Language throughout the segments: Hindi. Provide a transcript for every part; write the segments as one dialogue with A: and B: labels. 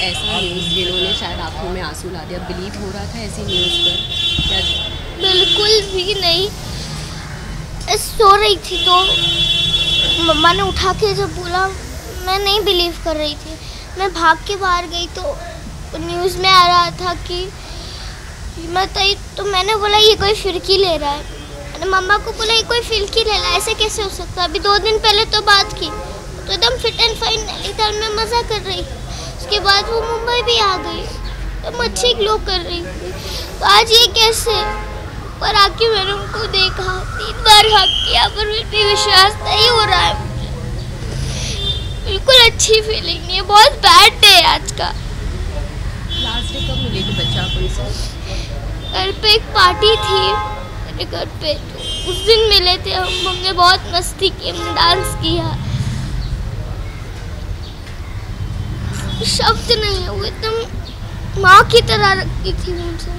A: ऐसा न्यूज़ जिन्होंने शायद आंखों में आंसू ला दिया, बिलीव हो रहा था ऐसी न्यूज़ पर या?
B: बिल्कुल भी नहीं। सो रही थी तो मम्मा ने उठा के जब बोला, मैं नहीं बिलीव कर रही थी। मैं भाग के बाहर गई तो न्यूज़ में आ रहा था कि तो मैंने बोला ये कोई फिरकी ले रहा है। मैंने मम्मा को बोला ये कोई फिरकी ले रहा है, ऐसे कैसे हो सकता है। अभी 2 दिन पहले तो बात की तो एकदम फिट एंड फाइन नैनीताल में मज़ा कर रही थी। उसके बाद वो मुंबई भी आ गई तो अच्छी ग्लो कर रही थी। तो आज ये कैसे? पर आके मैंने उनको देखा, 3 बार हक किया पर फिर भी विश्वास नहीं हो रहा है मुझे। बिल्कुल अच्छी फीलिंग नहीं है, बहुत बैड डे है आज का।
A: लास्ट डे कब मिले थे बच्चा को से?
B: घर पे एक पार्टी थी मेरे घर पे, तो उस दिन मिले थे हम। हमने बहुत मस्ती की, हमने डांस किया। शब्द नहीं है, वो एकदम माँ की तरह रखती थी मुझे।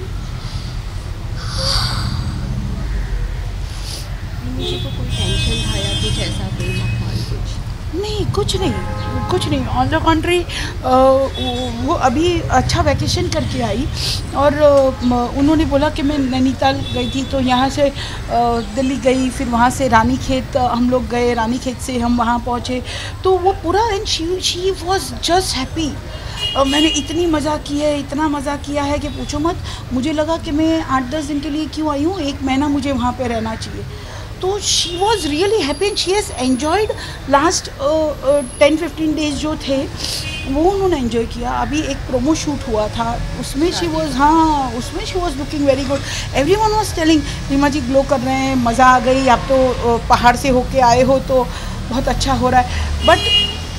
A: मुझे को कोई टेंशन था या कुछ ऐसा, कोई माहौल कुछ
C: नहीं, कुछ नहीं। ऑन द कंट्री वो अभी अच्छा वैकेशन करके आई और उन्होंने बोला कि मैं नैनीताल गई थी तो यहाँ से दिल्ली गई, फिर वहाँ से रानीखेत हम लोग गए, रानीखेत से हम वहाँ पहुँचे। तो वो पूरा and she was just happy. मैंने इतनी मज़ा की है, इतना मज़ा किया है कि पूछो मत। मुझे लगा कि मैं 8-10 दिन के लिए क्यों आई हूँ, 1 महीना मुझे वहाँ पे रहना चाहिए। तो she was really happy and she has enjoyed last 10-15 days जो थे वो उन्होंने एंजॉय किया। अभी एक प्रोमो शूट हुआ था, उसमें she was looking very good. Everyone was telling Reema ji glow कर रहे हैं, मज़ा आ गई, आप तो पहाड़ से होके आए हो तो बहुत अच्छा हो रहा है। बट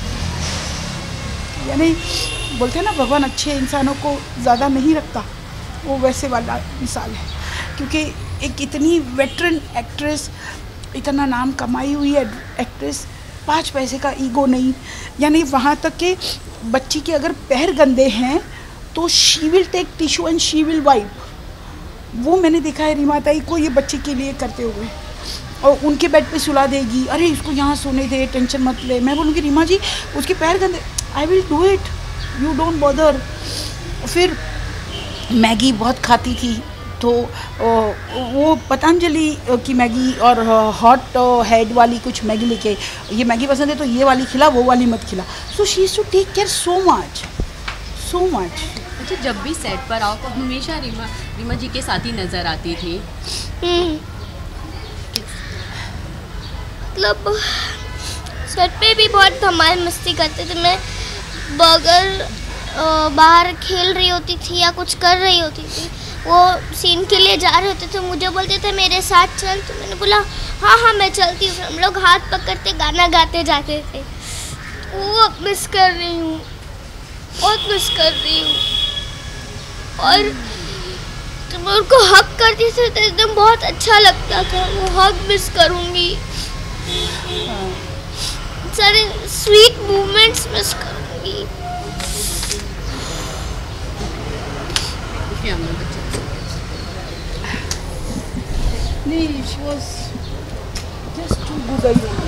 C: यानी बोलते हैं ना, भगवान अच्छे इंसानों को ज़्यादा नहीं रखता, वो वैसे वाला मिसाल है। क्योंकि एक इतनी वेटरन एक्ट्रेस, इतना नाम कमाई हुई है एक्ट्रेस, 5 पैसे का ईगो नहीं। यानी वहाँ तक कि बच्ची के अगर पैर गंदे हैं तो she will take tissue and she will wipe. वो मैंने देखा है रीमा ताई को ये बच्चे के लिए करते हुए, और उनके बेड पे सुला देगी, अरे इसको यहाँ सोने दे, टेंशन मत ले। मैं बोलूँगी रीमा जी उसके पैर गंदे, I will do it, you don't bother. फिर मैगी बहुत खाती थी तो वो पतंजलि की मैगी और हॉट हेड वाली कुछ मैगी लेके, ये मैगी पसंद है तो ये वाली खिला, वो वाली मत खिला। So she is to take care so much.
A: अच्छा, जब भी सेट पर आओ तो हमेशा रीमा जी के साथ ही नज़र आती थी।
B: मतलब सेट पे भी बहुत धमाल मस्ती करते थे। मैं बर्गर बाहर खेल रही होती थी या कुछ कर रही होती थी, वो सीन के लिए जा रहे होते थे, मुझे बोलते थे मेरे साथ चल, तो मैंने बोला हाँ मैं चलती हूँ। हम लोग हाथ पकड़ते गाना गाते जाते थे। वो मिस कर रही हूँ, बहुत मिस कर रही हूँ। और जब मैं उनको हक करती थी तो एकदम बहुत अच्छा लगता था। वो हक मिस करूँगी, सारे स्वीट मोमेंट्स मिस करूँगी।
C: नहीं, she was just too good a human.